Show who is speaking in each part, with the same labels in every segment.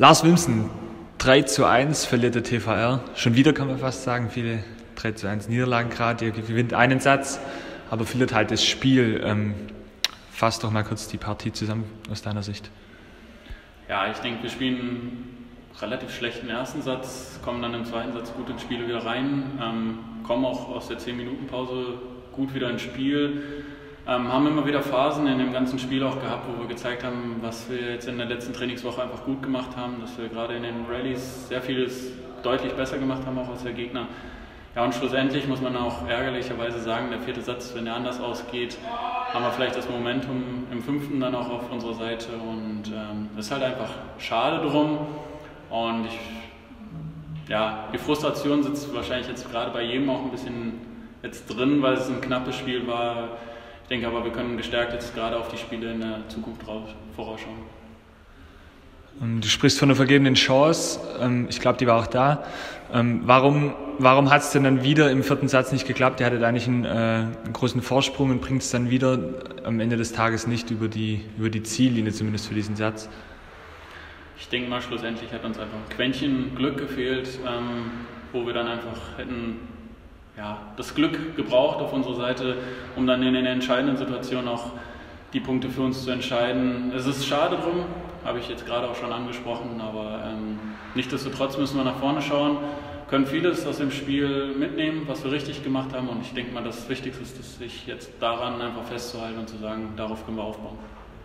Speaker 1: Lars Wimsen, 3:1 verliert der TVR. Schon wieder kann man fast sagen, viele 3:1 Niederlagen gerade. Ihr gewinnt einen Satz, aber verliert halt das Spiel. Fass doch mal kurz die Partie zusammen aus deiner Sicht.
Speaker 2: Ja, ich denke, wir spielen einen relativ schlechten ersten Satz, kommen dann im zweiten Satz gut ins Spiel wieder rein, kommen auch aus der 10-Minuten-Pause gut wieder ins Spiel. Haben immer wieder Phasen in dem ganzen Spiel auch gehabt, wo wir gezeigt haben, was wir jetzt in der letzten Trainingswoche einfach gut gemacht haben, dass wir gerade in den Rallyes sehr vieles deutlich besser gemacht haben, auch als der Gegner. Ja, und schlussendlich muss man auch ärgerlicherweise sagen, der vierte Satz, wenn der anders ausgeht, haben wir vielleicht das Momentum im fünften dann auch auf unserer Seite und ist halt einfach schade drum. Und die Frustration sitzt wahrscheinlich jetzt gerade bei jedem auch ein bisschen jetzt drin, weil es ein knappes Spiel war. Ich denke aber, wir können gestärkt jetzt gerade auf die Spiele in der Zukunft vorausschauen.
Speaker 1: Du sprichst von einer vergebenen Chance. Ich glaube, die war auch da. Warum hat es denn dann wieder im vierten Satz nicht geklappt? Ihr hattet eigentlich einen großen Vorsprung und bringt es dann wieder am Ende des Tages nicht über die Ziellinie, zumindest für diesen Satz.
Speaker 2: Ich denke mal, schlussendlich hat uns einfach ein Quäntchen Glück gefehlt, wo wir dann einfach hätten das Glück gebraucht auf unserer Seite, um dann in den entscheidenden Situationen auch die Punkte für uns zu entscheiden. Es ist schade drum, habe ich jetzt gerade auch schon angesprochen, aber nichtsdestotrotz müssen wir nach vorne schauen, können vieles aus dem Spiel mitnehmen, was wir richtig gemacht haben, und ich denke mal, das Wichtigste ist, sich jetzt daran einfach festzuhalten und zu sagen, darauf können wir aufbauen.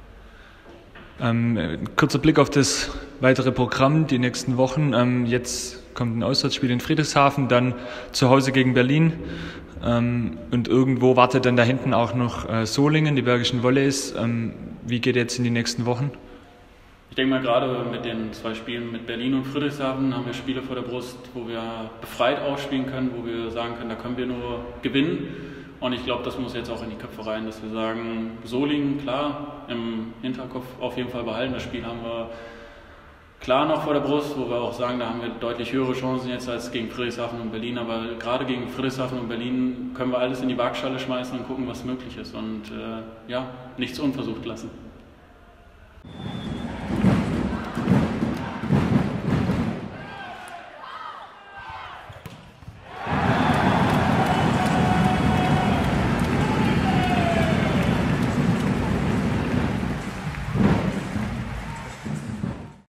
Speaker 1: Kurzer Blick auf das weitere Programm, die nächsten Wochen. Jetzt kommt ein Auswärtsspiel in Friedrichshafen, dann zu Hause gegen Berlin. Und irgendwo wartet dann da hinten auch noch Solingen, die Bergischen Volleys. Wie geht jetzt in die nächsten Wochen?
Speaker 2: Ich denke mal, gerade mit den 2 Spielen mit Berlin und Friedrichshafen haben wir Spiele vor der Brust, wo wir befreit ausspielen können, wo wir sagen können, da können wir nur gewinnen. Und ich glaube, das muss jetzt auch in die Köpfe rein, dass wir sagen, Solingen, klar, im Hinterkopf auf jeden Fall behalten. Das Spiel haben wir klar noch vor der Brust, wo wir auch sagen, da haben wir deutlich höhere Chancen jetzt als gegen Friedrichshafen und Berlin. Aber gerade gegen Friedrichshafen und Berlin können wir alles in die Waagschale schmeißen und gucken, was möglich ist. Und nichts unversucht lassen.